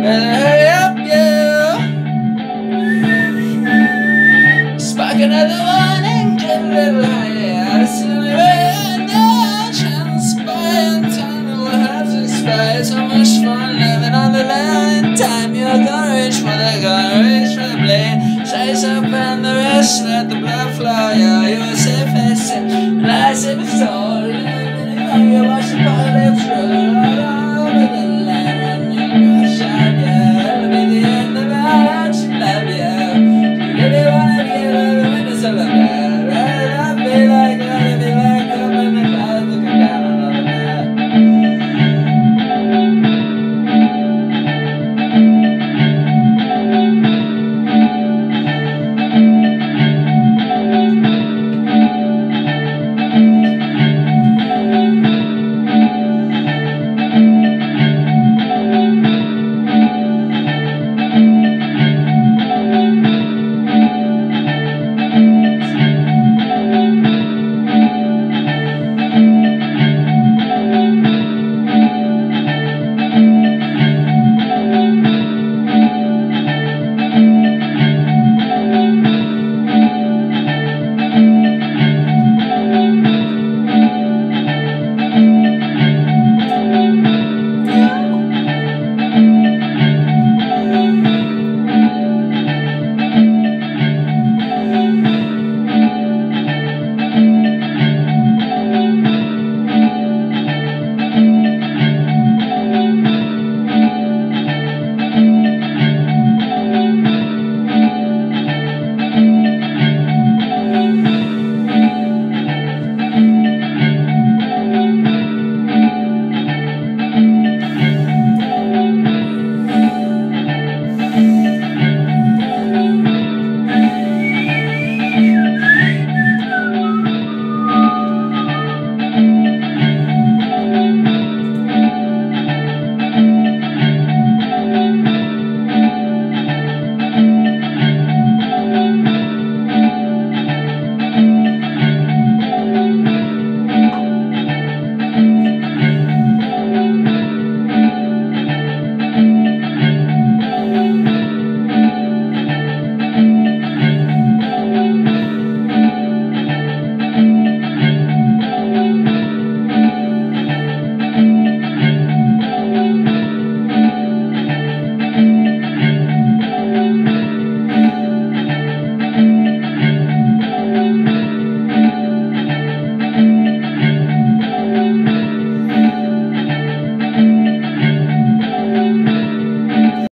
Better hurry up, yeah. Spark another one and get a little higher. Silhouette, no transpire. Time will have to expire. So much fun living on the land. Time you're gonna reach for the gun, reach for the blade. Chase up and the rest, let the blood flow, yeah. You